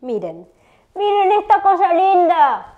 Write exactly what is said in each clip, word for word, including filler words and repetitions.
Miren, miren esta cosa linda.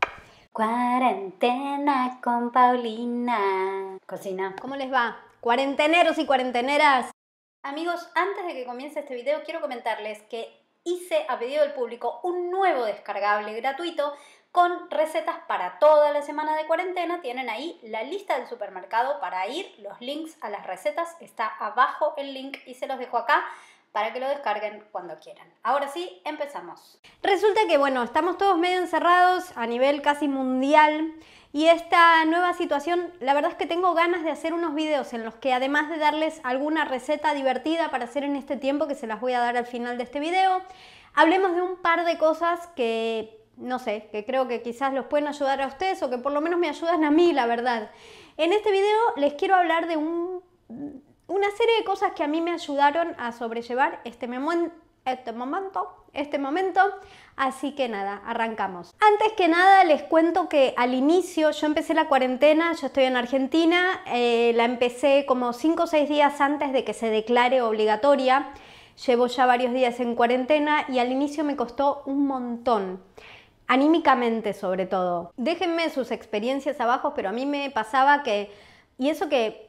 Cuarentena con Paulina. Cocina. ¿Cómo les va? Cuarenteneros y cuarenteneras. Amigos, antes de que comience este video quiero comentarles que hice a pedido del público un nuevo descargable gratuito con recetas para toda la semana de cuarentena. Tienen ahí la lista del supermercado para ir, los links a las recetas, está abajo el link y se los dejo acá para que lo descarguen cuando quieran. Ahora sí, empezamos. Resulta que, bueno, estamos todos medio encerrados a nivel casi mundial y esta nueva situación, la verdad es que tengo ganas de hacer unos videos en los que, además de darles alguna receta divertida para hacer en este tiempo, que se las voy a dar al final de este video, hablemos de un par de cosas que, no sé, que creo que quizás los pueden ayudar a ustedes o que por lo menos me ayudan a mí, la verdad. En este video les quiero hablar de un... una serie de cosas que a mí me ayudaron a sobrellevar este, este momento, este momento, así que nada, arrancamos. Antes que nada les cuento que al inicio yo empecé la cuarentena, yo estoy en Argentina, eh, la empecé como cinco o seis días antes de que se declare obligatoria, llevo ya varios días en cuarentena y al inicio me costó un montón. Anímicamente sobre todo. Déjenme sus experiencias abajo, pero a mí me pasaba que, y eso que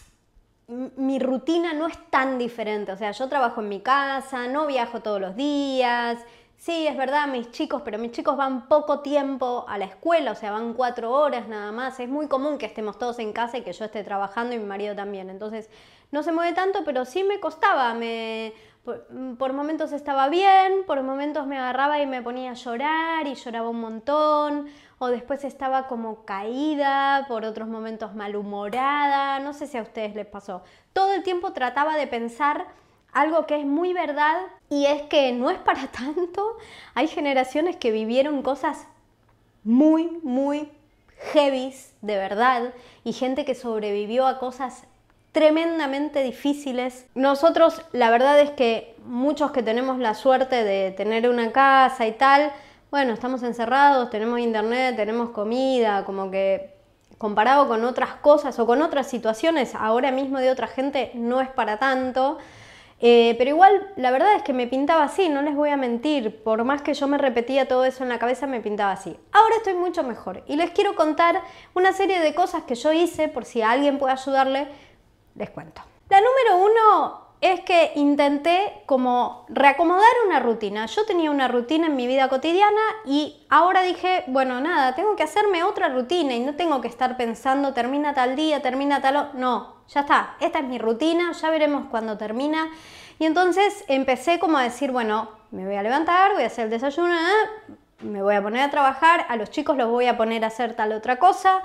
mi rutina no es tan diferente, o sea, yo trabajo en mi casa, no viajo todos los días, sí, es verdad, mis chicos, pero mis chicos van poco tiempo a la escuela, o sea, van cuatro horas nada más, es muy común que estemos todos en casa y que yo esté trabajando y mi marido también, entonces no se mueve tanto, pero sí me costaba, me, por, por momentos estaba bien, por momentos me agarraba y me ponía a llorar y lloraba un montón, o después estaba como caída, por otros momentos malhumorada, no sé si a ustedes les pasó. Todo el tiempo trataba de pensar algo que es muy verdad y es que no es para tanto. Hay generaciones que vivieron cosas muy, muy heavies, de verdad, y gente que sobrevivió a cosas tremendamente difíciles. Nosotros, la verdad es que muchos que tenemos la suerte de tener una casa y tal, bueno, estamos encerrados, tenemos internet, tenemos comida, como que comparado con otras cosas o con otras situaciones ahora mismo de otra gente no es para tanto, eh, pero igual la verdad es que me pintaba así, no les voy a mentir, por más que yo me repetía todo eso en la cabeza me pintaba así. Ahora estoy mucho mejor y les quiero contar una serie de cosas que yo hice por si a alguien puede ayudarle, les cuento. La número uno es que intenté como reacomodar una rutina. Yo tenía una rutina en mi vida cotidiana y ahora dije, bueno, nada, tengo que hacerme otra rutina y no tengo que estar pensando, termina tal día, termina tal otro. No, ya está, esta es mi rutina, ya veremos cuándo termina. Y entonces empecé como a decir, bueno, me voy a levantar, voy a hacer el desayuno, me voy a poner a trabajar, a los chicos los voy a poner a hacer tal otra cosa,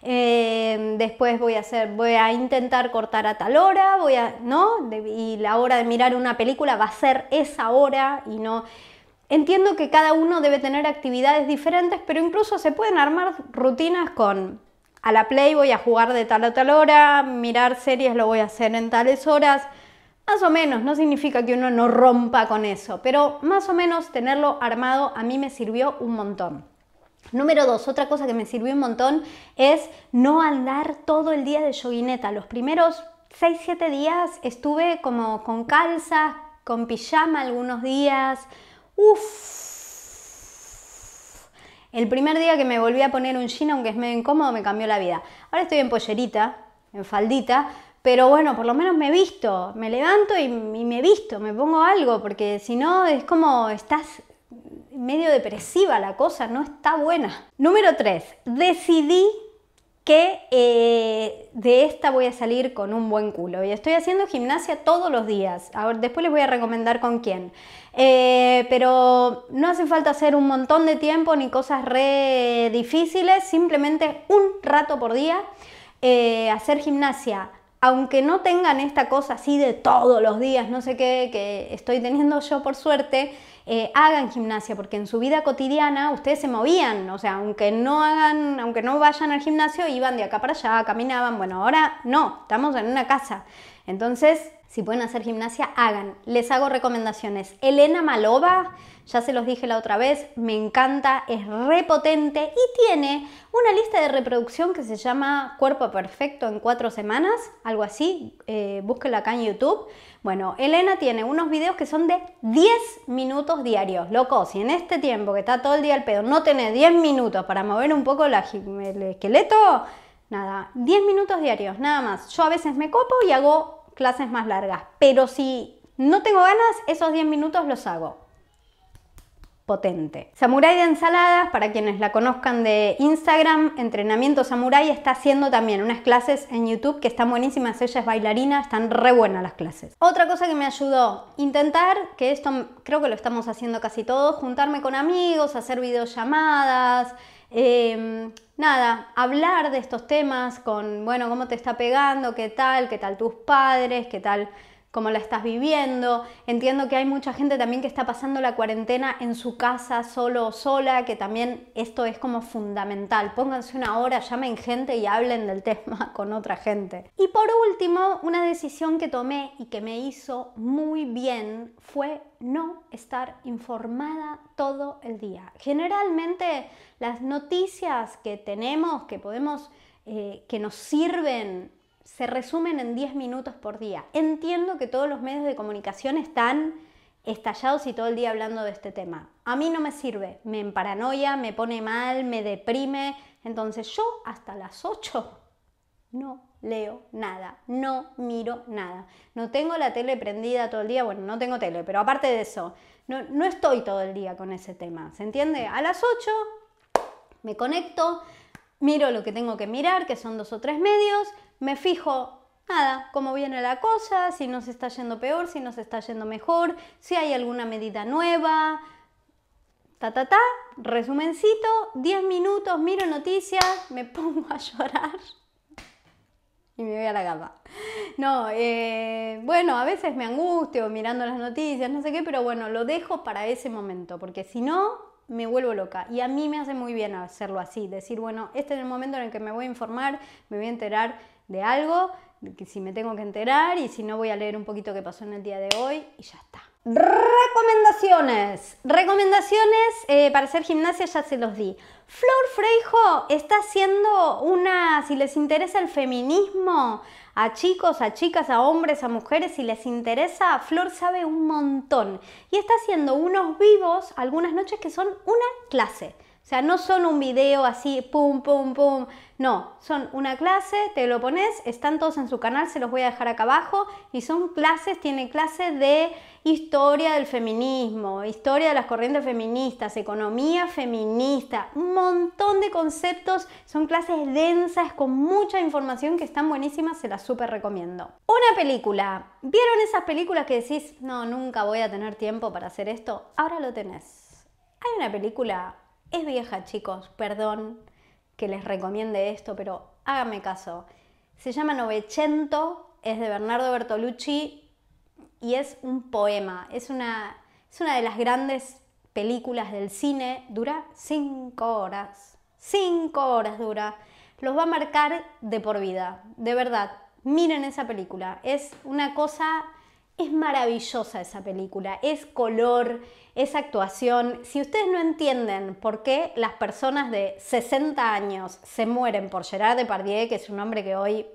eh, después voy a hacer, voy a intentar cortar a tal hora, voy a, ¿no? Y la hora de mirar una película va a ser esa hora y no. Entiendo que cada uno debe tener actividades diferentes, pero incluso se pueden armar rutinas con a la Play voy a jugar de tal a tal hora, mirar series lo voy a hacer en tales horas. Más o menos, no significa que uno no rompa con eso, pero más o menos tenerlo armado a mí me sirvió un montón. Número dos, otra cosa que me sirvió un montón es no andar todo el día de yoguineta. Los primeros seis siete días estuve como con calzas, con pijama algunos días. Uff. El primer día que me volví a poner un jean, aunque es medio incómodo, me cambió la vida. Ahora estoy en pollerita, en faldita, pero bueno, por lo menos me visto, me levanto y, y me visto, me pongo algo, porque si no es como estás medio depresiva la cosa, no está buena. Número tres, decidí que eh, de esta voy a salir con un buen culo y estoy haciendo gimnasia todos los días. Ahora, después les voy a recomendar con quién. Eh, pero no hace falta hacer un montón de tiempo ni cosas re difíciles, simplemente un rato por día, eh, hacer gimnasia. Aunque no tengan esta cosa así de todos los días, no sé qué, que estoy teniendo yo por suerte, eh, hagan gimnasia, porque en su vida cotidiana ustedes se movían, o sea, aunque no hagan, aunque no vayan al gimnasio, iban de acá para allá, caminaban, bueno, ahora no, estamos en una casa. Entonces, Si pueden hacer gimnasia, hagan. Les hago recomendaciones. Elena Malova, ya se los dije la otra vez, me encanta, es re potente y tiene una lista de reproducción que se llama Cuerpo Perfecto en cuatro semanas, algo así, eh, búsquenla acá en YouTube. Bueno, Elena tiene unos videos que son de diez minutos diarios. Loco, si en este tiempo que está todo el día al pedo no tenés diez minutos para mover un poco la, el esqueleto, nada, diez minutos diarios, nada más. Yo a veces me copo y hago clases más largas, pero si no tengo ganas, esos diez minutos los hago. Potente. Samurai de ensaladas, para quienes la conozcan de Instagram, Entrenamiento Samurai, está haciendo también unas clases en YouTube que están buenísimas. Ella es bailarina, están re buenas las clases. Otra cosa que me ayudó, intentar, que esto creo que lo estamos haciendo casi todos, juntarme con amigos, hacer videollamadas, eh, nada, hablar de estos temas con, bueno, cómo te está pegando, qué tal, qué tal tus padres, qué tal, cómo la estás viviendo. Entiendo que hay mucha gente también que está pasando la cuarentena en su casa, solo o sola, que también esto es como fundamental. Pónganse una hora, llamen gente y hablen del tema con otra gente. Y por último, una decisión que tomé y que me hizo muy bien fue no estar informada todo el día. Generalmente las noticias que tenemos, que podemos, eh, que nos sirven, se resumen en diez minutos por día. Entiendo que todos los medios de comunicación están estallados y todo el día hablando de este tema. A mí no me sirve, me emparanoia, me pone mal, me deprime. Entonces yo hasta las ocho no leo nada, no miro nada. No tengo la tele prendida todo el día, bueno, no tengo tele, pero aparte de eso, no, no estoy todo el día con ese tema, ¿se entiende? A las ocho me conecto, miro lo que tengo que mirar, que son dos o tres medios, me fijo, nada, cómo viene la cosa, si nos está yendo peor, si nos está yendo mejor, si hay alguna medida nueva, ta ta ta, resumencito, diez minutos, miro noticias, me pongo a llorar y me voy a la cama. No, eh, bueno, a veces me angustio mirando las noticias, no sé qué, pero bueno, lo dejo para ese momento, porque si no, me vuelvo loca. Y a mí me hace muy bien hacerlo así, decir, bueno, este es el momento en el que me voy a informar, me voy a enterar de algo, de que si me tengo que enterar, y si no, voy a leer un poquito qué pasó en el día de hoy y ya está. Recomendaciones. Recomendaciones eh, para hacer gimnasia ya se los di. Flor Freijo está haciendo una, si les interesa el feminismo, a chicos, a chicas, a hombres, a mujeres, si les interesa, Flor sabe un montón. Y está haciendo unos vivos algunas noches que son una clase. O sea, no son un video así, pum, pum, pum. No, son una clase, te lo pones, están todos en su canal, se los voy a dejar acá abajo. Y son clases, tiene clases de historia del feminismo, historia de las corrientes feministas, economía feminista, un montón de conceptos. Son clases densas, con mucha información que están buenísimas, se las súper recomiendo. Una película. ¿Vieron esas películas que decís, no, nunca voy a tener tiempo para hacer esto? Ahora lo tenés. Hay una película... Es vieja, chicos, perdón que les recomiende esto, pero háganme caso. Se llama Novecento, es de Bernardo Bertolucci y es un poema. Es una, es una de las grandes películas del cine. Dura cinco horas. Cinco horas dura. Los va a marcar de por vida. De verdad, miren esa película. Es una cosa... Es maravillosa esa película, es color, es actuación. Si ustedes no entienden por qué las personas de sesenta años se mueren por Gerard Depardieu, que es un hombre que hoy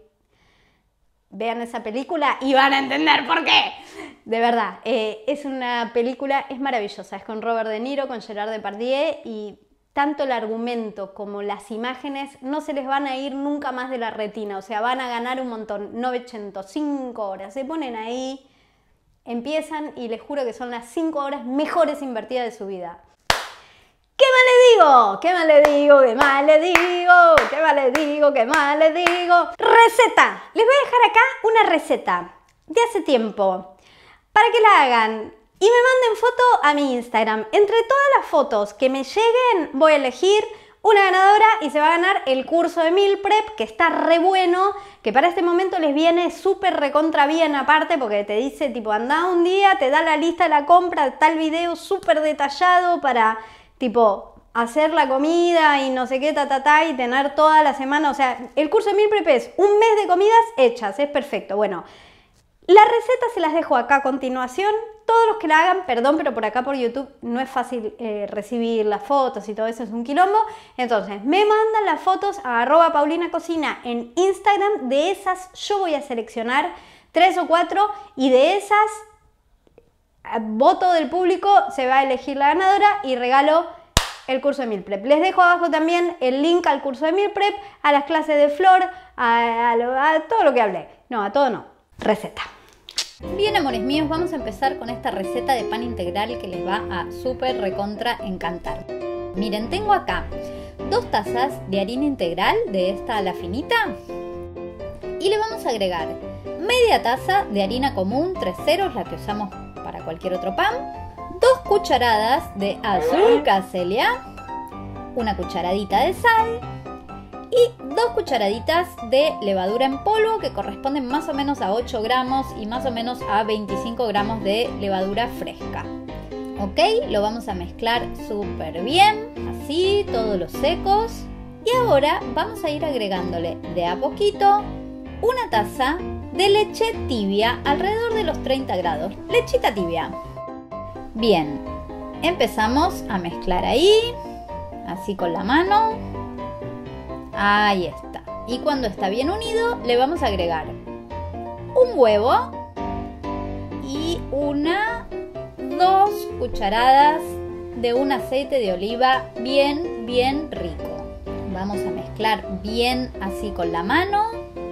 vean esa película y van a entender por qué. De verdad, eh, es una película, es maravillosa, es con Robert De Niro, con Gerard Depardieu y tanto el argumento como las imágenes no se les van a ir nunca más de la retina, o sea, van a ganar un montón. Novecento, cinco horas, se ponen ahí... Empiezan y les juro que son las cinco horas mejores invertidas de su vida. ¿Qué más le digo? ¿Qué más le digo? ¿Qué más le digo? ¿Qué más le digo? ¿Qué más le digo? Receta. Les voy a dejar acá una receta de hace tiempo para que la hagan y me manden foto a mi Instagram. Entre todas las fotos que me lleguen voy a elegir una ganadora y se va a ganar el curso de Meal Prep, que está re bueno, que para este momento les viene súper recontra bien aparte, porque te dice tipo anda un día, te da la lista de la compra, tal video súper detallado para tipo hacer la comida y no sé qué, ta, ta, ta, y tener toda la semana. O sea, el curso de Meal Prep es un mes de comidas hechas, es perfecto. Bueno, La receta se las dejo acá a continuación. Todos los que la hagan, perdón, pero por acá por YouTube no es fácil eh, recibir las fotos y todo eso, es un quilombo. Entonces, me mandan las fotos a arroba Paulina Cocina en Instagram. De esas yo voy a seleccionar tres o cuatro y de esas, a voto del público, se va a elegir la ganadora y regalo el curso de Meal Prep. Les dejo abajo también el link al curso de Meal Prep, a las clases de Flor, a, a, lo, a todo lo que hablé. No, a todo no. Receta. Bien, amores míos, vamos a empezar con esta receta de pan integral que les va a súper recontra encantar. Miren, tengo acá dos tazas de harina integral de esta a la finita y le vamos a agregar media taza de harina común tres ceros, la que usamos para cualquier otro pan, dos cucharadas de azúcar Celia, una cucharadita de sal y dos cucharaditas de levadura en polvo que corresponden más o menos a ocho gramos y más o menos a veinticinco gramos de levadura fresca. Ok, lo vamos a mezclar súper bien, así, todos los secos. Y ahora vamos a ir agregándole de a poquito una taza de leche tibia, alrededor de los treinta grados, lechita tibia. Bien, empezamos a mezclar ahí, así con la mano. Ahí está. Y cuando está bien unido, le vamos a agregar un huevo y una, dos cucharadas de un aceite de oliva bien, bien rico. Vamos a mezclar bien así con la mano.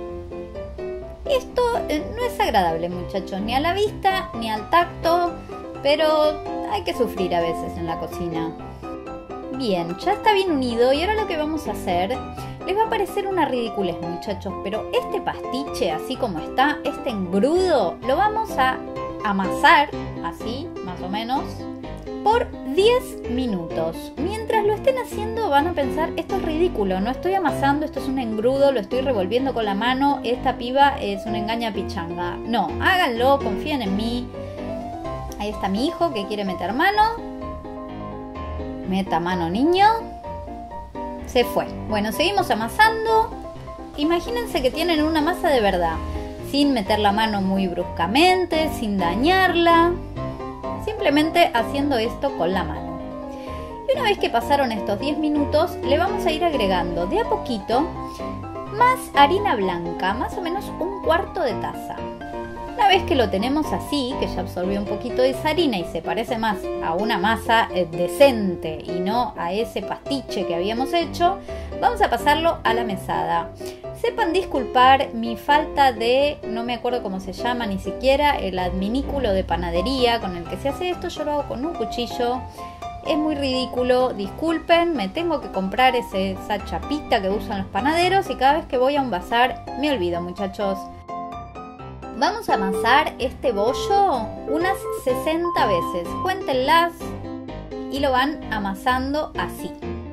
Esto no es agradable, muchachos, ni a la vista ni al tacto, pero hay que sufrir a veces en la cocina. Bien, ya está bien unido y ahora lo que vamos a hacer, les va a parecer una ridiculez, muchachos, pero este pastiche, así como está, este engrudo, lo vamos a amasar, así, más o menos, por diez minutos. Mientras lo estén haciendo van a pensar, esto es ridículo, no estoy amasando, esto es un engrudo, lo estoy revolviendo con la mano, esta piba es una engaña pichanga. No, háganlo, confíen en mí. Ahí está mi hijo que quiere meter mano. Meta mano, niño. Se fue. Bueno, seguimos amasando. Imagínense que tienen una masa de verdad, sin meter la mano muy bruscamente, sin dañarla. Simplemente haciendo esto con la mano. Y una vez que pasaron estos diez minutos, le vamos a ir agregando de a poquito más harina blanca, más o menos un cuarto de taza. Una vez que lo tenemos así, que ya absorbió un poquito de esa harina y se parece más a una masa eh, decente y no a ese pastiche que habíamos hecho, vamos a pasarlo a la mesada. Sepan disculpar mi falta de, no me acuerdo cómo se llama ni siquiera, el adminículo de panadería con el que se hace esto. Yo lo hago con un cuchillo, es muy ridículo, disculpen, me tengo que comprar ese, esa chapita que usan los panaderos y cada vez que voy a un bazar me olvido, muchachos. Vamos a amasar este bollo unas sesenta veces, cuéntenlas, y lo van amasando así.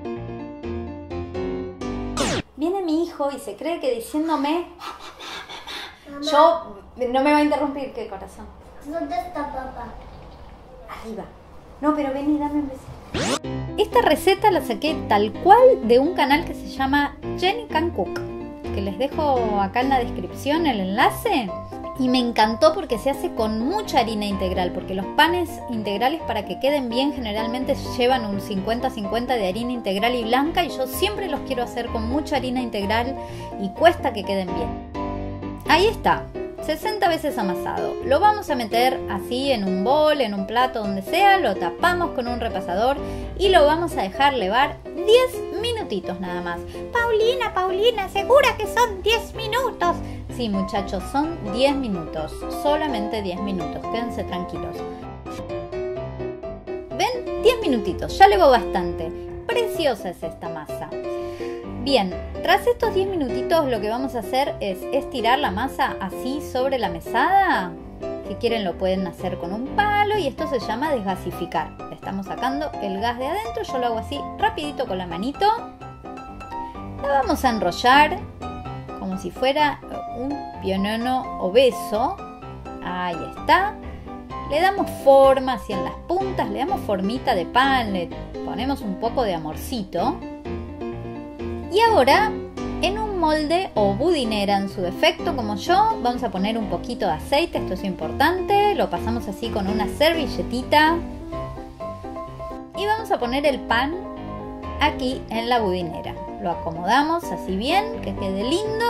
Viene mi hijo y se cree que diciéndome, mamá, yo, no me va a interrumpir, ¿qué, corazón? ¿Dónde está papá? Arriba. No, pero ven y dame un besito. Esta receta la saqué tal cual de un canal que se llama Jenny Can Cook, que les dejo acá en la descripción el enlace. Y me encantó porque se hace con mucha harina integral, porque los panes integrales, para que queden bien, generalmente llevan un cincuenta cincuenta de harina integral y blanca, y yo siempre los quiero hacer con mucha harina integral y cuesta que queden bien. Ahí está, sesenta veces amasado. Lo vamos a meter así en un bol, en un plato, donde sea, lo tapamos con un repasador y lo vamos a dejar levar diez minutitos nada más. Paulina, Paulina, ¿segura que son diez minutos? Sí, muchachos, son diez minutos, solamente diez minutos, quédense tranquilos. ¿Ven? diez minutitos, ya levó bastante. Preciosa es esta masa. Bien, tras estos diez minutitos lo que vamos a hacer es estirar la masa así sobre la mesada. Si quieren lo pueden hacer con un palo y esto se llama desgasificar. Le estamos sacando el gas de adentro, yo lo hago así rapidito con la manito. La vamos a enrollar como si fuera un pionono obeso. Ahí está. Le damos forma así en las puntas, le damos formita de pan, le ponemos un poco de amorcito. Y ahora En un molde o budinera en su defecto como yo, vamos a poner un poquito de aceite, esto es importante, lo pasamos así con una servilletita y vamos a poner el pan aquí en la budinera. Lo acomodamos así bien, que quede lindo,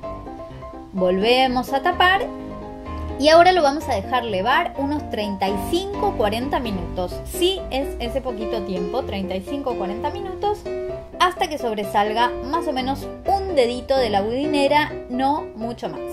volvemos a tapar y ahora lo vamos a dejar levar unos treinta y cinco a cuarenta minutos. Sí, es ese poquito tiempo, treinta y cinco a cuarenta minutos, hasta que sobresalga más o menos un dedito de la budinera, no mucho más.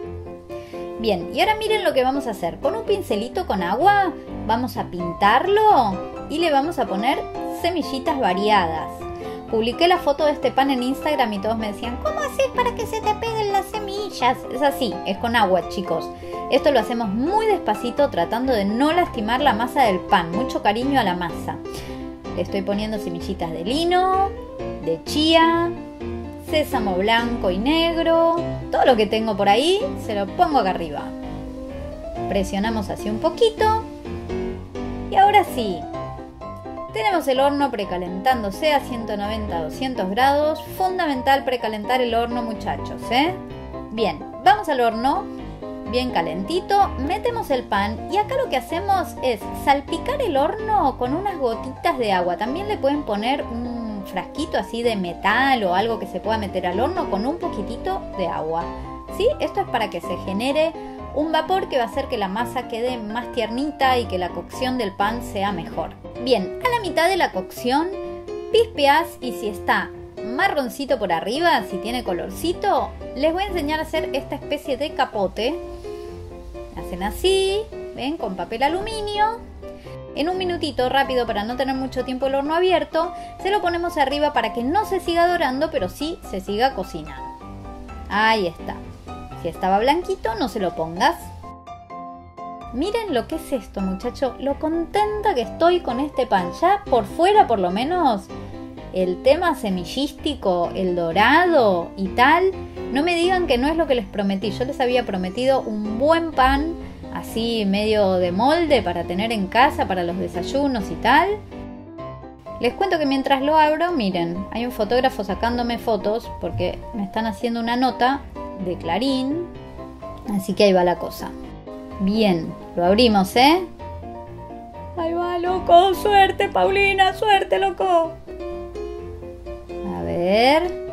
Bien, y ahora miren lo que vamos a hacer. Con un pincelito con agua vamos a pintarlo y le vamos a poner semillitas variadas. Publiqué la foto de este pan en Instagram y todos me decían, ¿cómo haces para que se te peguen las semillas? Es así, es con agua, chicos. Esto lo hacemos muy despacito, tratando de no lastimar la masa del pan. Mucho cariño a la masa. Le estoy poniendo semillitas de lino, de chía, sésamo blanco y negro. Todo lo que tengo por ahí se lo pongo acá arriba. Presionamos así un poquito. Y ahora sí. Tenemos el horno precalentándose a ciento noventa a doscientos grados. Fundamental precalentar el horno, muchachos, ¿eh? Bien, vamos al horno, bien calentito, metemos el pan y acá lo que hacemos es salpicar el horno con unas gotitas de agua. También le pueden poner un frasquito así de metal o algo que se pueda meter al horno con un poquitito de agua, ¿sí? Esto es para que se genere un vapor que va a hacer que la masa quede más tiernita y que la cocción del pan sea mejor. Bien, a la mitad de la cocción pispeás y si está marroncito por arriba, si tiene colorcito, les voy a enseñar a hacer esta especie de capote. Hacen así, ven, con papel aluminio. En un minutito, rápido, para no tener mucho tiempo el horno abierto, se lo ponemos arriba para que no se siga dorando, pero sí se siga cocinando. Ahí está. Si estaba blanquito, no se lo pongas. Miren lo que es esto, muchachos. Lo contenta que estoy con este pan. Ya por fuera, por lo menos, el tema semillístico, el dorado y tal, no me digan que no es lo que les prometí. Yo les había prometido un buen pan, así medio de molde, para tener en casa, para los desayunos y tal. Les cuento que mientras lo abro, miren, hay un fotógrafo sacándome fotos porque me están haciendo una nota de Clarín, así que ahí va la cosa. Bien, lo abrimos, ¿eh? Ahí va, loco, suerte, Paulina, suerte, loco. A ver.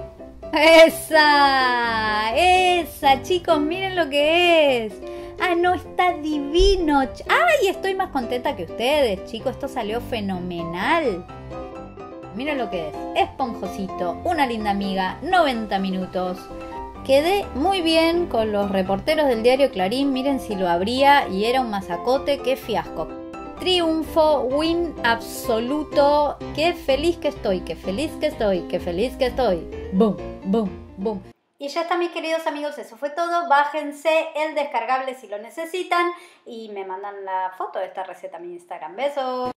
¡Esa! ¡Esa, chicos! Miren lo que es. ¡Ah, no! Está divino. ¡Ay! Estoy más contenta que ustedes, chicos. Esto salió fenomenal. Miren lo que es. Esponjosito, una linda amiga, noventa minutos. Quedé muy bien con los reporteros del diario Clarín. Miren si lo abría y era un masacote. ¡Qué fiasco! Triunfo, win absoluto. ¡Qué feliz que estoy! ¡Qué feliz que estoy! ¡Qué feliz que estoy! ¡Boom! ¡Boom! ¡Boom! Y ya está, mis queridos amigos, eso fue todo. Bájense el descargable si lo necesitan y me mandan la foto de esta receta a mi Instagram. Besos.